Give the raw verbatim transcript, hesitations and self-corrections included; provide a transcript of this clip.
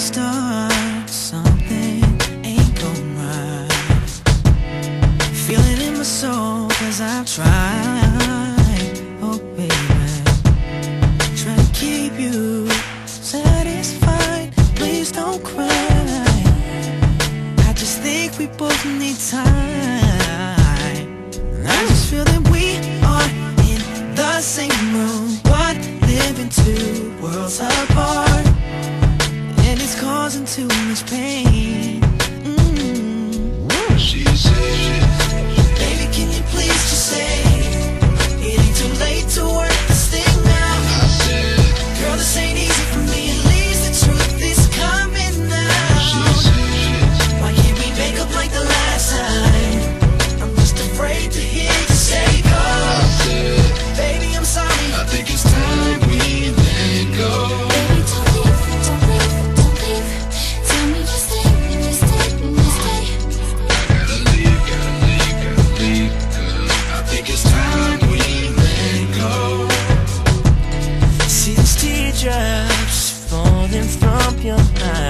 start, something ain't going right. Feel it in my soul, cause I've tried. Oh baby, try to keep you satisfied. Please don't cry, I just think we both need time. I just feel that we are in the same room, but living two worlds apart, and it's causing too much pain. mm. She said, baby, can you please just say it ain't too late to work this thing out? I said, girl, this ain't easy for me, at least the truth is coming out. She said, why can't we make up like the last time? I'm just afraid to hear you say go. I said, baby, I'm sorry, I think it's time we let go. Baby, don't leave, don't leave, don't leave. Tell me just stay, just stay, just stay. I gotta leave, gotta leave, gotta leave, 'cause I think it's time we let go. See those teardrops falling from your eyes.